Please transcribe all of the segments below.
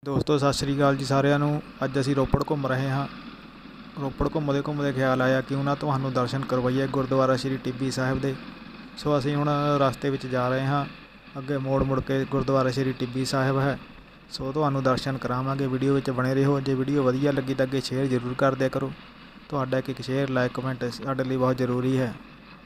ਦੋਸਤੋ ਸਤਿ ਸ਼੍ਰੀ ਅਕਾਲ ਜੀ ਸਾਰਿਆਂ ਨੂੰ। ਅੱਜ ਅਸੀਂ ਰੋਪੜ ਘੁੰਮ ਰਹੇ ਹਾਂ। ਰੋਪੜ ਘੁੰਮਦੇ ਘੁੰਮਦੇ ਖਿਆਲ ਆਇਆ ਕਿਉਂ ਨਾ ਤੁਹਾਨੂੰ ਦਰਸ਼ਨ ਕਰਵਾਈਏ ਗੁਰਦੁਆਰਾ ਸ਼੍ਰੀ ਟਿੱਬੀ ਸਾਹਿਬ ਦੇ। ਸੋ ਅਸੀਂ ਹੁਣ ਰਸਤੇ ਵਿੱਚ ਜਾ ਰਹੇ ਹਾਂ। ਅੱਗੇ ਮੋੜ ਮੁੜ ਕੇ ਗੁਰਦੁਆਰਾ ਸ਼੍ਰੀ ਟਿੱਬੀ ਸਾਹਿਬ ਹੈ। ਸੋ ਤੁਹਾਨੂੰ ਦਰਸ਼ਨ ਕਰਾਵਾਂਗੇ। ਵੀਡੀਓ ਵਿੱਚ ਬਣੇ ਰਹੋ। ਜੇ ਵੀਡੀਓ ਵਧੀਆ ਲੱਗੀ ਤਾਂ ਅੱਗੇ ਸ਼ੇਅਰ ਜ਼ਰੂਰ ਕਰ ਦਿਆ ਕਰੋ। ਤੁਹਾਡਾ ਇੱਕ ਸ਼ੇਅਰ ਲਾਈਕ ਕਮੈਂਟ ਸਾਡੇ ਲਈ ਬਹੁਤ ਜ਼ਰੂਰੀ ਹੈ।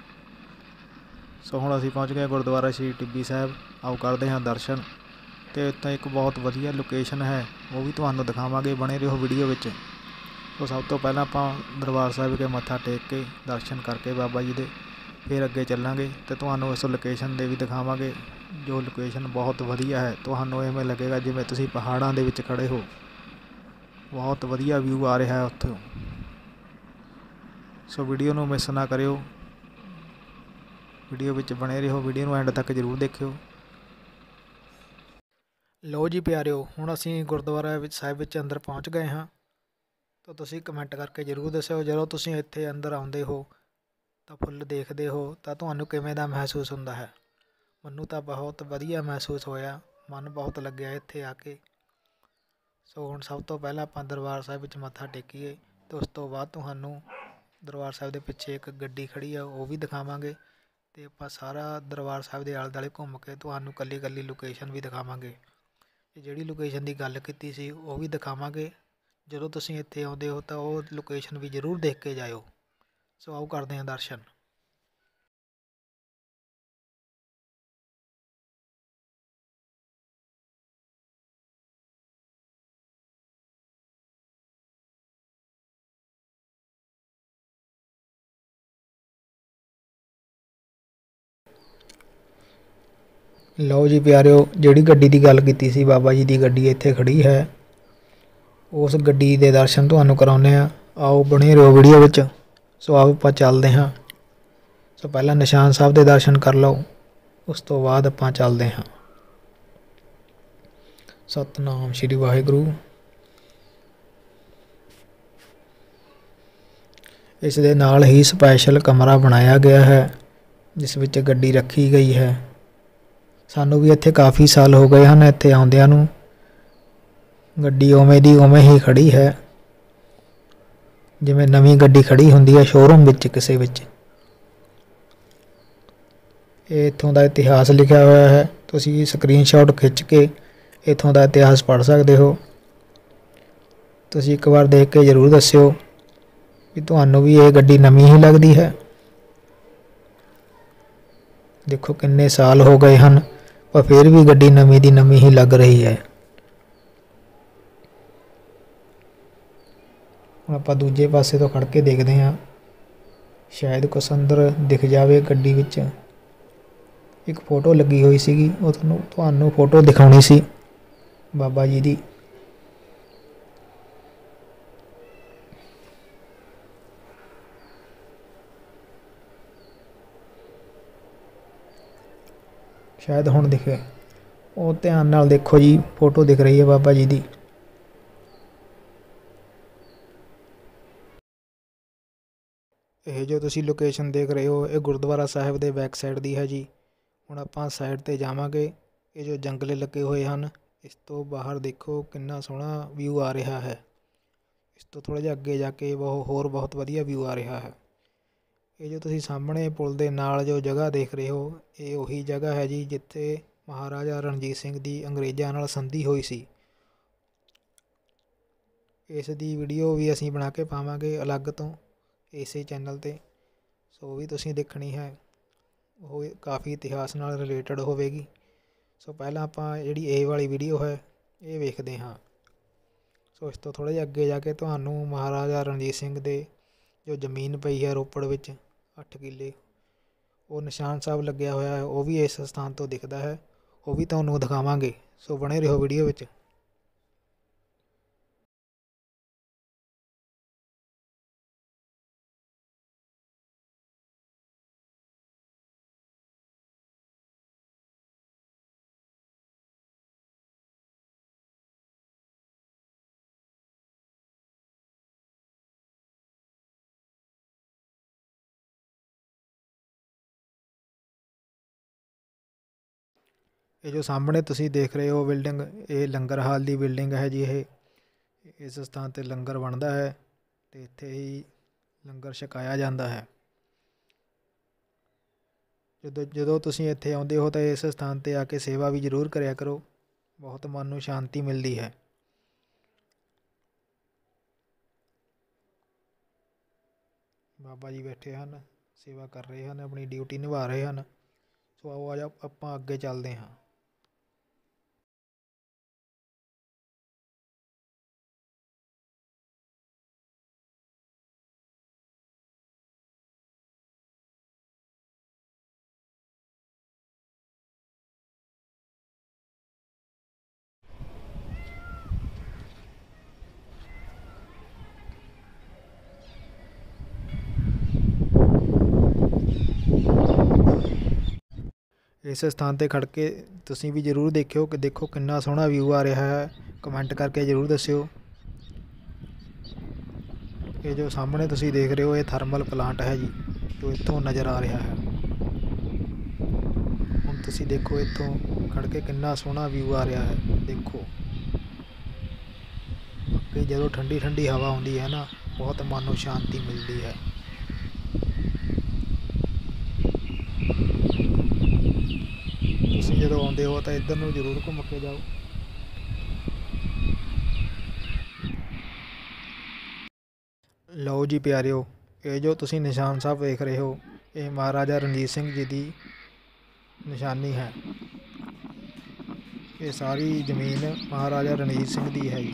ਸੋ ਹੁਣ ਅਸੀਂ ਪਹੁੰਚ ਗਏ ਗੁਰਦੁਆਰਾ ਸ਼੍ਰੀ ਟਿੱਬੀ ਸਾਹਿਬ। ਆਓ ਕਰਦੇ ਹਾਂ ਦਰਸ਼ਨ। ਅਤੇ ਇੱਥੇ ਇੱਕ ਬਹੁਤ ਵਧੀਆ ਲੋਕੇਸ਼ਨ ਹੈ, ਉਹ ਵੀ ਤੁਹਾਨੂੰ ਦਿਖਾਵਾਂਗੇ। ਬਣੇ ਰਹੋ ਵੀਡੀਓ ਵਿੱਚ। ਸੋ ਸਭ ਤੋਂ ਪਹਿਲਾਂ ਆਪਾਂ ਦਰਬਾਰ ਸਾਹਿਬ ਕੇ ਮੱਥਾ ਟੇਕ ਕੇ ਦਰਸ਼ਨ ਕਰਕੇ ਬਾਬਾ ਜੀ ਦੇ ਫਿਰ ਅੱਗੇ ਚੱਲਾਂਗੇ ਅਤੇ ਤੁਹਾਨੂੰ ਇਸ ਲੋਕੇਸ਼ਨ ਦੇ ਵੀ ਦਿਖਾਵਾਂਗੇ। ਜੋ ਲੋਕੇਸ਼ਨ ਬਹੁਤ ਵਧੀਆ ਹੈ। ਤੁਹਾਨੂੰ ਇਵੇਂ ਲੱਗੇਗਾ ਜਿਵੇਂ ਤੁਸੀਂ ਪਹਾੜਾਂ ਦੇ ਵਿੱਚ ਖੜ੍ਹੇ ਹੋ। ਬਹੁਤ ਵਧੀਆ ਵਿਊ ਆ ਰਿਹਾ ਹੈ ਉੱਥੋਂ। ਸੋ ਵੀਡੀਓ ਨੂੰ ਮਿਸ ਨਾ ਕਰਿਓ। ਵੀਡੀਓ ਵਿੱਚ ਬਣੇ ਰਹੋ। ਵੀਡੀਓ ਨੂੰ ਐਂਡ ਤੱਕ ਜ਼ਰੂਰ ਦੇਖਿਓ। ਲਓ ਜੀ ਪਿਆਰਿਓ, ਹੁਣ ਅਸੀਂ ਗੁਰਦੁਆਰਾ ਸਾਹਿਬ ਵਿੱਚ ਅੰਦਰ ਪਹੁੰਚ ਗਏ ਹਾਂ। ਤਾਂ ਤੁਸੀਂ ਕਮੈਂਟ ਕਰਕੇ ਜ਼ਰੂਰ ਦੱਸਿਓ, ਜਦੋਂ ਤੁਸੀਂ ਇੱਥੇ ਅੰਦਰ ਆਉਂਦੇ ਹੋ ਤਾਂ ਫੁੱਲ ਦੇਖਦੇ ਹੋ ਤਾਂ ਤੁਹਾਨੂੰ ਕਿਵੇਂ ਦਾ ਮਹਿਸੂਸ ਹੁੰਦਾ ਹੈ। ਮੈਨੂੰ ਤਾਂ ਬਹੁਤ ਵਧੀਆ ਮਹਿਸੂਸ ਹੋਇਆ, ਮਨ ਬਹੁਤ ਲੱਗਿਆ ਇੱਥੇ ਆ ਕੇ। ਸੋ ਹੁਣ ਸਭ ਤੋਂ ਪਹਿਲਾਂ ਆਪਾਂ ਦਰਬਾਰ ਸਾਹਿਬ ਵਿੱਚ ਮੱਥਾ ਟੇਕੀਏ ਅਤੇ ਉਸ ਤੋਂ ਬਾਅਦ ਤੁਹਾਨੂੰ ਦਰਬਾਰ ਸਾਹਿਬ ਦੇ ਪਿੱਛੇ ਇੱਕ ਗੱਡੀ ਖੜ੍ਹੀ ਆ ਉਹ ਵੀ ਦਿਖਾਵਾਂਗੇ। ਅਤੇ ਆਪਾਂ ਸਾਰਾ ਦਰਬਾਰ ਸਾਹਿਬ ਦੇ ਆਲੇ ਦੁਆਲੇ ਘੁੰਮ ਕੇ ਤੁਹਾਨੂੰ ਇਕੱਲੀ ਇਕੱਲੀ ਲੋਕੇਸ਼ਨ ਵੀ ਦਿਖਾਵਾਂਗੇ। ਜਿਹੜੀ ਲੋਕੇਸ਼ਨ ਦੀ ਗੱਲ ਕੀਤੀ ਸੀ ਉਹ ਵੀ ਦਿਖਾਵਾਂਗੇ। ਜਦੋਂ ਤੁਸੀਂ ਇੱਥੇ ਆਉਂਦੇ ਹੋ ਤਾਂ ਉਹ ਲੋਕੇਸ਼ਨ ਵੀ ਜ਼ਰੂਰ ਦੇਖ ਕੇ ਜਾਇਓ। ਸੋ ਆਓ ਕਰਦੇ ਹਾਂ ਦਰਸ਼ਨ। ਲਓ ਜੀ ਪਿਆਰਿਓ, ਜਿਹੜੀ ਗੱਡੀ ਦੀ ਗੱਲ ਕੀਤੀ ਸੀ, ਬਾਬਾ ਜੀ ਦੀ ਗੱਡੀ ਇੱਥੇ ਖੜ੍ਹੀ ਹੈ। ਉਸ ਗੱਡੀ ਦੇ ਦਰਸ਼ਨ ਤੁਹਾਨੂੰ ਕਰਾਉਂਦੇ ਹਾਂ। ਆਓ ਬਣੇ ਰਹੋ ਵੀਡੀਓ ਵਿੱਚ। ਸੋ ਆਓ ਆਪਾਂ ਚੱਲਦੇ ਹਾਂ। ਸੋ ਪਹਿਲਾਂ ਨਿਸ਼ਾਨ ਸਾਹਿਬ ਦੇ ਦਰਸ਼ਨ ਕਰ ਲਓ, ਉਸ ਤੋਂ ਬਾਅਦ ਆਪਾਂ ਚੱਲਦੇ ਹਾਂ। ਸਤਿਨਾਮ ਸ਼੍ਰੀ ਵਾਹਿਗੁਰੂ। ਇਸ ਦੇ ਨਾਲ ਹੀ ਸਪੈਸ਼ਲ ਕਮਰਾ ਬਣਾਇਆ ਗਿਆ ਹੈ ਜਿਸ ਵਿੱਚ ਗੱਡੀ ਰੱਖੀ ਗਈ ਹੈ। ਸਾਨੂੰ ਵੀ ਇੱਥੇ ਕਾਫੀ ਸਾਲ ਹੋ ਗਏ ਹਨ ਇੱਥੇ ਆਉਂਦਿਆਂ ਨੂੰ। ਗੱਡੀ ਉਵੇਂ ਦੀ ਉਵੇਂ ਹੀ ਖੜ੍ਹੀ ਹੈ, ਜਿਵੇਂ ਨਵੀਂ ਗੱਡੀ ਖੜ੍ਹੀ ਹੁੰਦੀ ਹੈ ਸ਼ੋਰੂਮ ਵਿੱਚ ਕਿਸੇ ਵਿੱਚ। ਇਹ ਇੱਥੋਂ ਦਾ ਇਤਿਹਾਸ ਲਿਖਿਆ ਹੋਇਆ ਹੈ। ਤੁਸੀਂ ਸਕਰੀਨਸ਼ਾਟ ਖਿੱਚ ਕੇ ਇੱਥੋਂ ਦਾ ਇਤਿਹਾਸ ਪੜ੍ਹ ਸਕਦੇ ਹੋ। ਤੁਸੀਂ ਇੱਕ ਵਾਰ ਦੇਖ ਕੇ ਜ਼ਰੂਰ ਦੱਸਿਓ ਵੀ ਤੁਹਾਨੂੰ ਵੀ ਇਹ ਗੱਡੀ ਨਵੀਂ ਹੀ ਲੱਗਦੀ ਹੈ। ਦੇਖੋ ਕਿੰਨੇ ਸਾਲ ਹੋ ਗਏ ਹਨ, ਪਰ ਫਿਰ ਵੀ ਗੱਡੀ ਨਵੀਂ ਦੀ ਨਵੀਂ ਹੀ ਲੱਗ ਰਹੀ ਹੈ। ਹੁਣ ਆਪਾਂ ਦੂਜੇ ਪਾਸੇ ਤੋਂ ਖੜ੍ਹ ਕੇ ਦੇਖਦੇ ਹਾਂ, ਸ਼ਾਇਦ ਕੁਛ ਅੰਦਰ ਦਿਖ ਜਾਵੇ। ਗੱਡੀ ਵਿੱਚ ਇੱਕ ਫੋਟੋ ਲੱਗੀ ਹੋਈ ਸੀਗੀ, ਉਹ ਤੁਹਾਨੂੰ ਫੋਟੋ ਦਿਖਾਉਣੀ ਸੀ ਬਾਬਾ ਜੀ ਦੀ। ਸ਼ਾਇਦ ਹੁਣ ਦਿਖੇ, ਉਹ ਧਿਆਨ ਨਾਲ ਦੇਖੋ ਜੀ, ਫੋਟੋ ਦਿਖ ਰਹੀ ਹੈ ਬਾਬਾ ਜੀ ਦੀ। ਇਹ ਜੋ ਤੁਸੀਂ ਲੋਕੇਸ਼ਨ ਦੇਖ ਰਹੇ ਹੋ, ਇਹ ਗੁਰਦੁਆਰਾ ਸਾਹਿਬ ਦੇ ਬੈਕ ਸਾਈਡ ਦੀ ਹੈ ਜੀ। ਹੁਣ ਆਪਾਂ ਸਾਈਡ 'ਤੇ ਜਾਵਾਂਗੇ। ਇਹ ਜੋ ਜੰਗਲੇ ਲੱਗੇ ਹੋਏ ਹਨ, ਇਸ ਤੋਂ ਬਾਹਰ ਦੇਖੋ ਕਿੰਨਾ ਸੋਹਣਾ ਵਿਊ ਆ ਰਿਹਾ ਹੈ। ਇਸ ਤੋਂ ਥੋੜ੍ਹਾ ਜਿਹਾ ਅੱਗੇ ਜਾ ਕੇ ਹੋਰ ਬਹੁਤ ਵਧੀਆ ਵਿਊ ਆ ਰਿਹਾ ਹੈ। ਇਹ ਜੋ ਤੁਸੀਂ ਸਾਹਮਣੇ ਪੁਲ ਦੇ ਨਾਲ ਜੋ ਜਗ੍ਹਾ ਦੇਖ ਰਹੇ ਹੋ, ਇਹ ਉਹੀ ਜਗ੍ਹਾ ਹੈ ਜੀ ਜਿੱਥੇ ਮਹਾਰਾਜਾ ਰਣਜੀਤ ਸਿੰਘ ਦੀ ਅੰਗਰੇਜ਼ਾਂ ਨਾਲ ਸੰਧੀ ਹੋਈ ਸੀ। ਇਸ ਦੀ ਵੀਡੀਓ ਵੀ ਅਸੀਂ ਬਣਾ ਕੇ ਪਾਵਾਂਗੇ ਅਲੱਗ ਤੋਂ ਇਸੇ ਚੈਨਲ 'ਤੇ। ਸੋ ਉਹ ਵੀ ਤੁਸੀਂ ਦੇਖਣੀ ਹੈ, ਉਹ ਕਾਫੀ ਇਤਿਹਾਸ ਨਾਲ ਰਿਲੇਟਡ ਹੋਵੇਗੀ। ਸੋ ਪਹਿਲਾਂ ਆਪਾਂ ਜਿਹੜੀ ਇਹ ਵਾਲੀ ਵੀਡੀਓ ਹੈ ਇਹ ਵੇਖਦੇ ਹਾਂ। ਸੋ ਇਸ ਤੋਂ ਥੋੜ੍ਹਾ ਜਿਹਾ ਅੱਗੇ ਜਾ ਕੇ ਤੁਹਾਨੂੰ ਮਹਾਰਾਜਾ ਰਣਜੀਤ ਸਿੰਘ ਦੇ ਜੋ ਜ਼ਮੀਨ ਪਈ ਹੈ ਰੋਪੜ ਵਿੱਚ 8 ਕਿੱਲੇ, ਉਹ ਨਿਸ਼ਾਨ ਸਾਹਿਬ ਲੱਗਿਆ ਹੋਇਆ ਹੈ, ਉਹ ਵੀ ਇਸ ਸਥਾਨ ਤੋਂ ਦਿਖਦਾ ਹੈ। ਉਹ ਵੀ ਤੁਹਾਨੂੰ ਦਿਖਾਵਾਂਗੇ। ਸੋ ਬਣੇ ਰਹੋ ਵੀਡੀਓ ਵਿੱਚ। ਇਹ ਜੋ ਸਾਹਮਣੇ ਤੁਸੀਂ ਦੇਖ ਰਹੇ ਹੋ ਬਿਲਡਿੰਗ, ਇਹ ਲੰਗਰ ਹਾਲ ਦੀ ਬਿਲਡਿੰਗ ਹੈ ਜੀ। ਇਹ ਇਸ ਸਥਾਨ 'ਤੇ ਲੰਗਰ ਬਣਦਾ ਹੈ ਅਤੇ ਇੱਥੇ ਹੀ ਲੰਗਰ ਛਕਾਇਆ ਜਾਂਦਾ ਹੈ। ਜਦੋਂ ਤੁਸੀਂ ਇੱਥੇ ਆਉਂਦੇ ਹੋ ਤਾਂ ਇਸ ਸਥਾਨ 'ਤੇ ਆ ਕੇ ਸੇਵਾ ਵੀ ਜ਼ਰੂਰ ਕਰਿਆ ਕਰੋ, ਬਹੁਤ ਮਨ ਨੂੰ ਸ਼ਾਂਤੀ ਮਿਲਦੀ ਹੈ। ਬਾਬਾ ਜੀ ਬੈਠੇ ਹਨ, ਸੇਵਾ ਕਰ ਰਹੇ ਹਨ, ਆਪਣੀ ਡਿਊਟੀ ਨਿਭਾ ਰਹੇ ਹਨ। ਸੋ ਆਓ ਆ ਆਪਾਂ ਅੱਗੇ ਚੱਲਦੇ ਹਾਂ। ਇਸ ਸਥਾਨ 'ਤੇ ਖੜ੍ਹ ਕੇ ਤੁਸੀਂ ਵੀ ਜ਼ਰੂਰ ਦੇਖਿਓ ਕਿ ਦੇਖੋ ਕਿੰਨਾ ਸੋਹਣਾ ਵਿਊ ਆ ਰਿਹਾ ਹੈ। ਕਮੈਂਟ ਕਰਕੇ ਜ਼ਰੂਰ ਦੱਸਿਓ। ਇਹ ਜੋ ਸਾਹਮਣੇ ਤੁਸੀਂ ਦੇਖ ਰਹੇ ਹੋ ਇਹ ਥਰਮਲ ਪਲਾਂਟ ਹੈ ਜੀ, ਜੋ ਇੱਥੋਂ ਨਜ਼ਰ ਆ ਰਿਹਾ ਹੈ। ਹੁਣ ਤੁਸੀਂ ਦੇਖੋ ਇੱਥੋਂ ਖੜ੍ਹ ਕੇ ਕਿੰਨਾ ਸੋਹਣਾ ਵਿਊ ਆ ਰਿਹਾ ਹੈ। ਦੇਖੋ ਕਿ ਜਦੋਂ ਠੰਡੀ ਠੰਡੀ ਹਵਾ ਆਉਂਦੀ ਹੈ ਨਾ, ਬਹੁਤ ਮਨ ਨੂੰ ਸ਼ਾਂਤੀ ਮਿਲਦੀ ਹੈ। ਤੁਸੀਂ ਜਦੋਂ ਆਉਂਦੇ ਹੋ ਤਾਂ ਇੱਧਰ ਨੂੰ ਜ਼ਰੂਰ ਘੁੰਮ ਕੇ ਜਾਓ। ਲਓ ਜੀ ਪਿਆਰਿਓ, ਇਹ ਜੋ ਤੁਸੀਂ ਨਿਸ਼ਾਨ ਸਾਹਿਬ ਵੇਖ ਰਹੇ ਹੋ, ਇਹ ਮਹਾਰਾਜਾ ਰਣਜੀਤ ਸਿੰਘ ਜੀ ਦੀ ਨਿਸ਼ਾਨੀ ਹੈ। ਇਹ ਸਾਰੀ ਜ਼ਮੀਨ ਮਹਾਰਾਜਾ ਰਣਜੀਤ ਸਿੰਘ ਦੀ ਹੈ ਜੀ।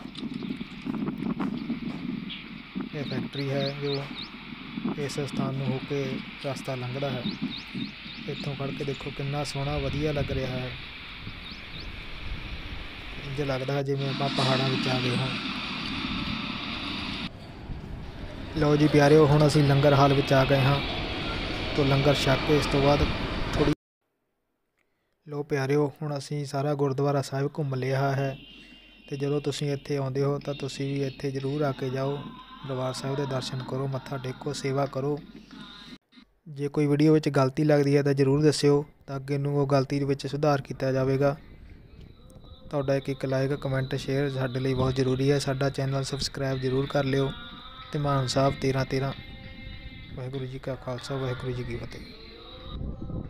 ਇਹ ਫੈਕਟਰੀ ਹੈ ਜੋ ਇਸ ਸਥਾਨ ਨੂੰ ਹੋ ਕੇ ਰਸਤਾ ਲੰਘਦਾ ਹੈ। ਇੱਥੋਂ ਖੜ੍ਹ ਕੇ ਦੇਖੋ ਕਿੰਨਾ ਸੋਹਣਾ ਵਧੀਆ ਲੱਗ ਰਿਹਾ ਹੈ। ਇੰਝ ਲੱਗਦਾ ਹੈ ਜਿਵੇਂ ਆਪਾਂ ਪਹਾੜਾਂ ਵਿੱਚ ਆ ਗਏ ਹਾਂ। ਲਓ ਜੀ ਪਿਆਰਿਓ, ਹੁਣ ਅਸੀਂ ਲੰਗਰ ਹਾਲ ਵਿੱਚ ਆ ਗਏ ਹਾਂ। ਤੋਂ ਲੰਗਰ ਛਕ ਕੇ ਇਸ ਤੋਂ ਬਾਅਦ ਲਓ ਪਿਆਰਿਓ, ਹੁਣ ਅਸੀਂ ਸਾਰਾ ਗੁਰਦੁਆਰਾ ਸਾਹਿਬ ਘੁੰਮ ਲਿਆ ਹੈ। ਅਤੇ ਜਦੋਂ ਤੁਸੀਂ ਇੱਥੇ ਆਉਂਦੇ ਹੋ ਤਾਂ ਤੁਸੀਂ ਵੀ ਇੱਥੇ ਜ਼ਰੂਰ ਆ ਕੇ ਜਾਓ, ਦਰਬਾਰ ਸਾਹਿਬ ਦੇ ਦਰਸ਼ਨ ਕਰੋ, ਮੱਥਾ ਟੇਕੋ, ਸੇਵਾ ਕਰੋ। ਜੇ ਕੋਈ ਵੀਡੀਓ ਵਿੱਚ ਗਲਤੀ ਲੱਗਦੀ ਹੈ ਤਾਂ ਜ਼ਰੂਰ ਦੱਸਿਓ, ਤਾਂ ਅੱਗੇ ਨੂੰ ਉਹ ਗਲਤੀ ਦੇ ਵਿੱਚ ਸੁਧਾਰ ਕੀਤਾ ਜਾਵੇਗਾ। ਤੁਹਾਡਾ ਇੱਕ ਲਾਈਕ, ਕਮੈਂਟ, ਸ਼ੇਅਰ ਸਾਡੇ ਲਈ ਬਹੁਤ ਜ਼ਰੂਰੀ ਹੈ। ਸਾਡਾ ਚੈਨਲ ਸਬਸਕ੍ਰਾਈਬ ਜ਼ਰੂਰ ਕਰ ਲਿਓ। ਅਤੇ ਮਾਨ ਸਾਹਿਬ 13-13। ਵਾਹਿਗੁਰੂ ਜੀ ਕਾ ਖਾਲਸਾ, ਵਾਹਿਗੁਰੂ ਜੀ ਕੀ ਫਤਿਹ।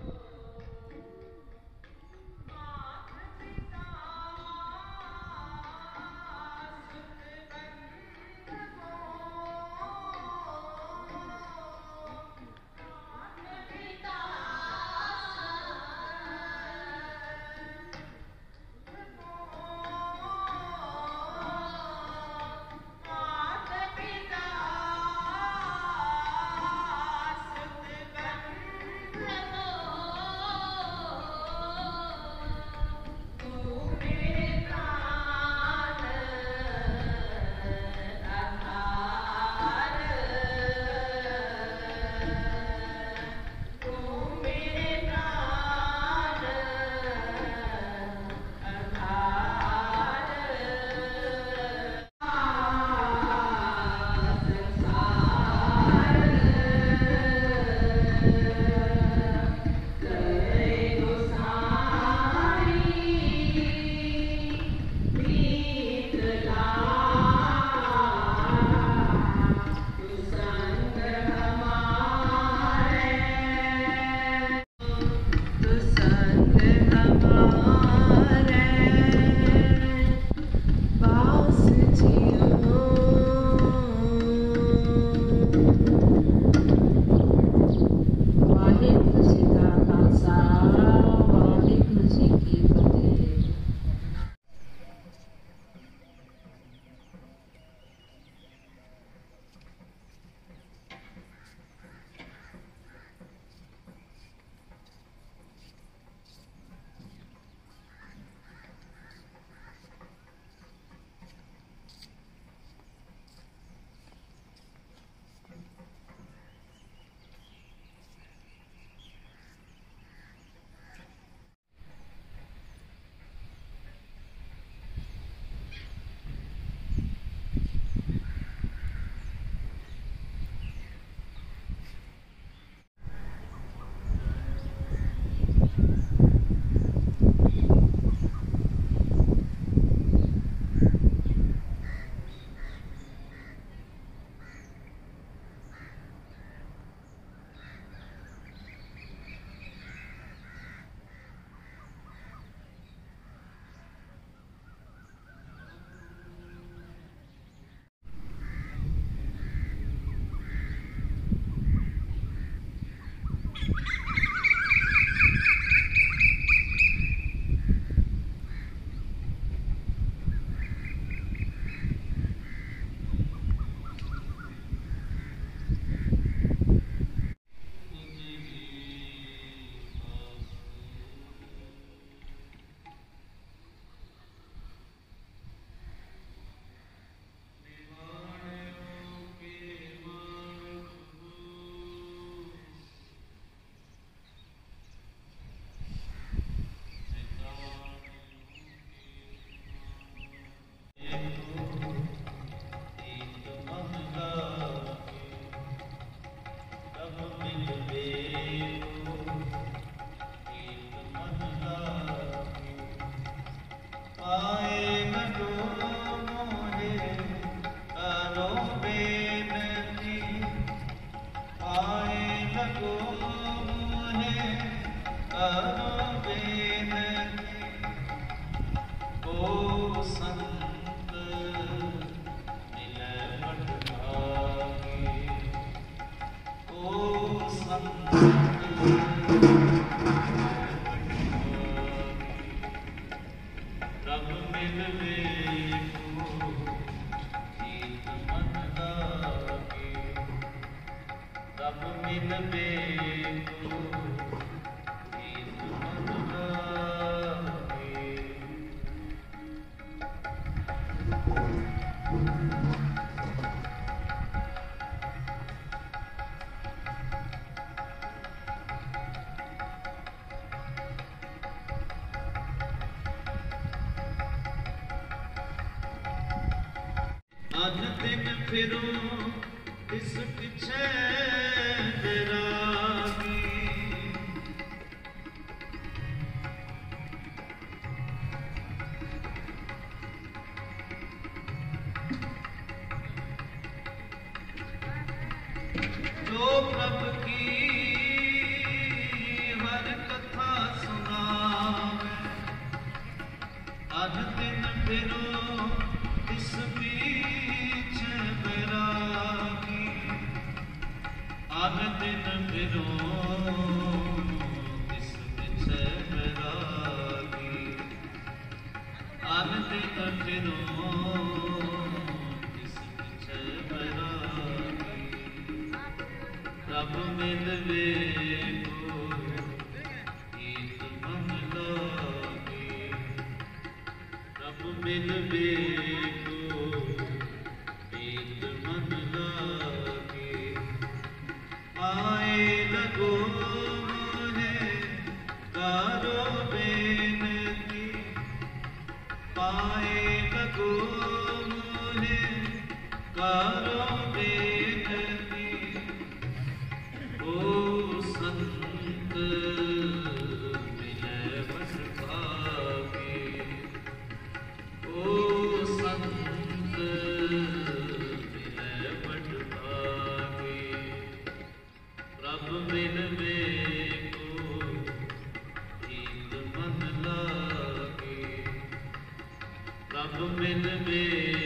ਅਨ ਦਿਨ ਫਿਰੋ ਇਸ ਪਿਛੇ ਬੈਰਾਗੀ। ਜੋ ਪ੍ਰਭ ਕੀ ਹਰ ਕਥਾ ਸੁਨਾਵੇ, ਅਨ ਦਿਨ ਫਿਰੋ ਇਸ बीच बैरागी। अन दिन फिरो इस बीच बैरागी। अन दिन फिरो इस बीच बैरागी। रब मिलवे को गीत मन लागे। रब मिलवे आए लगो मोहे कारो बेनती। पाए लगो मोहे कारो बेनती। ओ संत मिले बस भागे। ओ संत मिले बस भागे। प्रभ मिलवे को गीत मन लागे। प्रभ मिलवे